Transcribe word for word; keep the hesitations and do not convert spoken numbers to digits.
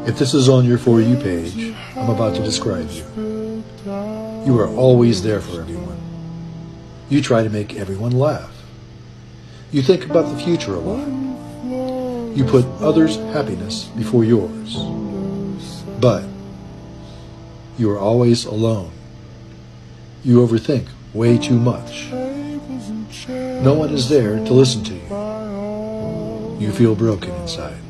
If this is on your For You page, I'm about to describe you. You are always there for everyone. You try to make everyone laugh. You think about the future a lot. You put others' happiness before yours. But you are always alone. You overthink way too much. No one is there to listen to you. You feel broken inside.